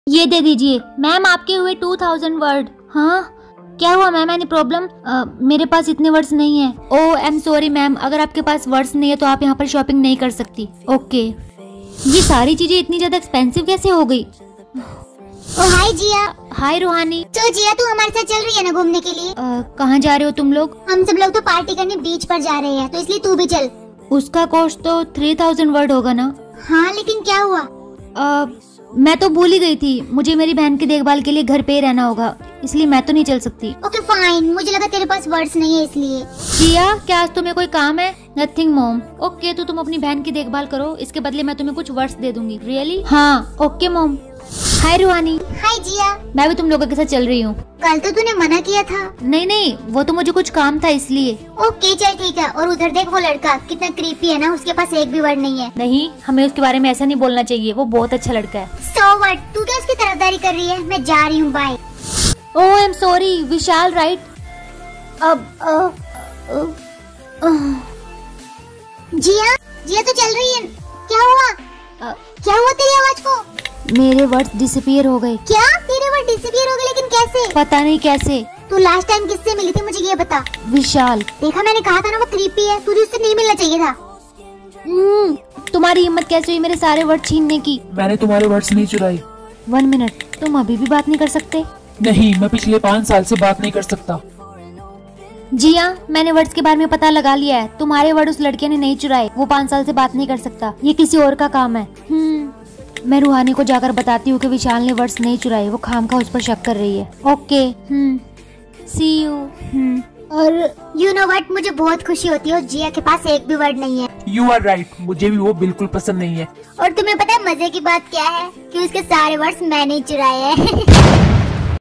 ये दे दीजिए मैम, आपके हुए 2000 वर्ड। हाँ क्या हुआ मैम, एनी प्रॉब्लम? मेरे पास इतने वर्ड्स नहीं है। Oh I am sorry ma'am, अगर आपके पास वर्ड्स नहीं है तो आप यहाँ पर शॉपिंग नहीं कर सकती। ओके। ये सारी चीजें इतनी ज्यादा एक्सपेंसिव कैसे हो गई? ओ हाय जिया। हाय रूहानी। तो जिया तू हमारे साथ चल रही है ना घूमने के लिए? कहाँ जा रहे हो तुम लोग? हम सब लोग तो पार्टी करने बीच पर जा रहे हैं, तो इसलिए तू भी चल। उसका कॉस्ट तो 3000 वर्ड होगा ना? हाँ लेकिन क्या हुआ? मैं तो भूल ही गई थी, मुझे मेरी बहन की देखभाल के लिए घर पे ही रहना होगा, इसलिए मैं तो नहीं चल सकती। ओके फाइन, मुझे लगा तेरे पास वर्ड्स नहीं है इसलिए। जिया क्या आज तुम्हें कोई काम है? Nothing mom. ओके तो तुम अपनी बहन की देखभाल करो, इसके बदले मैं तुम्हें कुछ वर्ड्स दे दूंगी। रियली? हाँ ओके मॉम। हाय रूहानी। हाय जिया। मैं भी तुम लोगों के साथ चल रही हूँ। कल तो तूने मना किया था। नहीं नहीं, वो तो मुझे कुछ काम था इसलिए। ओके चल ठीक है। और उधर देख वो लड़का कितना क्रीपी है ना, उसके पास एक भी वर्ड नहीं है। नहीं, हमें उसके बारे में ऐसा नहीं बोलना चाहिए, वो बहुत अच्छा लड़का है। सो व्हाट, तू क्या उसकी तरफदारी कर रही है? मैं जा रही हूँ, bye. Oh I am sorry Vishal, right? Jiya, Jiya तो चल रही है, क्या हुआ? क्या हुआ तेरी आवाज को? मेरे वर्ड्स डिसअपीयर हो गए। क्या तेरे वर्ड डिसअपीयर हो गए? लेकिन कैसे? पता नहीं कैसे। तू लास्ट टाइम किससे मिली थी, मुझे ये बता। विशाल। देखा, मैंने कहा था ना वो क्रीपी है, तुझे उससे नहीं मिलना चाहिए था। तुम्हारी हिम्मत कैसे हुई मेरे सारे वर्ड छीनने की? मैंने तुम्हारे वर्ड्स नहीं चुराए। 1 मिनट, तुम अभी भी बात नहीं कर सकते? नहीं, मैं पिछले 5 साल से बात नहीं कर सकता। जिया मैंने वर्ड्स के बारे में पता लगा लिया है, तुम्हारे वर्ड उस लड़के ने नहीं चुराए, वो 5 साल से बात नहीं कर सकता, ये किसी और का काम है। मैं रूहानी को जाकर बताती हूँ कि विशाल ने वर्ड्स नहीं चुराए, वो खामखा उस पर शक कर रही है। Okay see you. और यू नो व्हाट, मुझे बहुत खुशी होती है जिया के पास एक भी वर्ड नहीं है। यू आर राइट, मुझे भी वो बिल्कुल पसंद नहीं है। और तुम्हें पता है मजे की बात क्या है? कि उसके सारे वर्ड्स मैंने चुराए हैं।